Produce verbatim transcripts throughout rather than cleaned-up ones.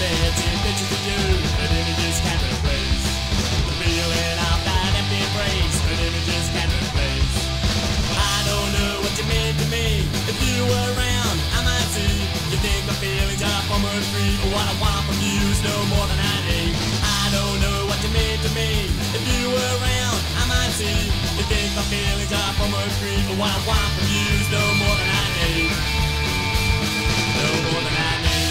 fancy pictures of you, but images can't replace the feeling of that empty embrace, but images can't replace. I don't know what you mean to me. If you were around, I might see. You think my feelings are former free, but what I want from you is no more than I need. I don't know what you mean to me. If you were around, I might see. You think my feelings are former free, but what I want from you is no more than I need. No more than I need.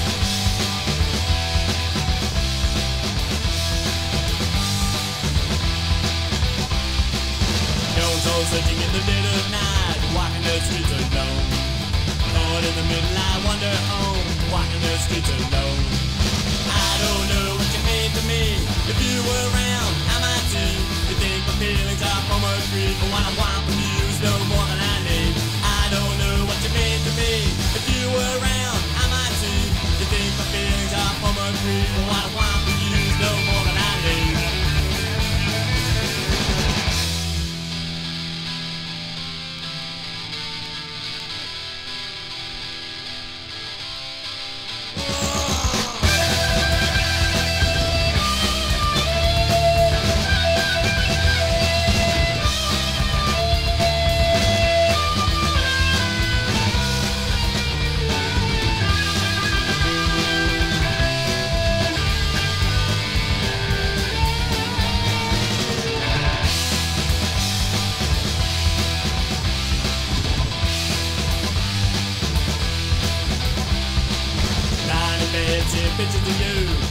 Soul searching in the dead of night, walking the streets alone. Caught in the middle, I wander home, walking the streets alone. I don't know what you mean to me. If you were around, I might see. You think my feelings are from a tree, but what I want from you is no more than I need. I don't know what you mean to me. If you were around, I might see. You think my feelings are from a tree, but what I want from you is no more than I need. Fancy pictures of you,